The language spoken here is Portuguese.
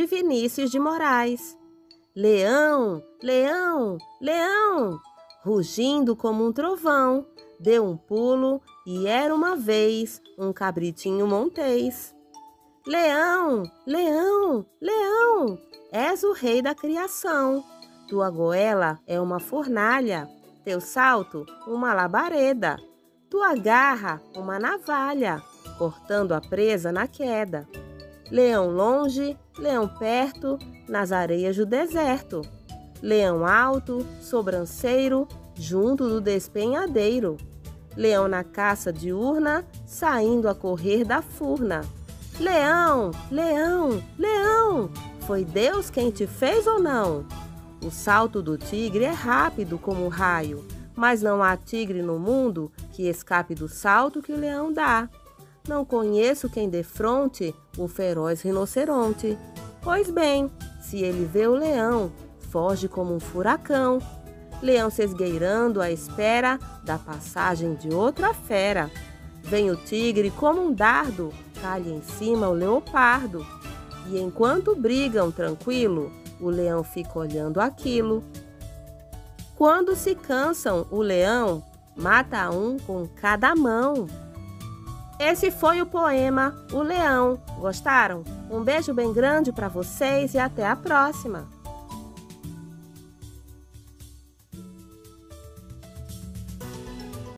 Vinícius de Moraes. Leão, leão, leão, rugindo como um trovão, deu um pulo e era uma vez um cabritinho montês. Leão, leão, leão, és o rei da criação. Tua goela é uma fornalha, teu salto uma labareda, tua garra uma navalha, cortando a presa na queda. Leão longe, leão perto, nas areias do deserto. Leão alto, sobranceiro, junto do despenhadeiro. Leão na caça diurna, saindo a correr da furna. Leão, leão, leão, foi Deus quem te fez ou não? O salto do tigre é rápido como um raio, mas não há tigre no mundo que escape do salto que o leão dá. Não conheço quem defronte o feroz rinoceronte. Pois bem, se ele vê o leão, foge como um furacão. Leão se esgueirando à espera da passagem de outra fera. Vem o tigre como um dardo, cai em cima o leopardo. E enquanto brigam tranquilo, o leão fica olhando aquilo. Quando se cansam, o leão mata um com cada mão. Esse foi o poema O Leão. Gostaram? Um beijo bem grande para vocês e até a próxima!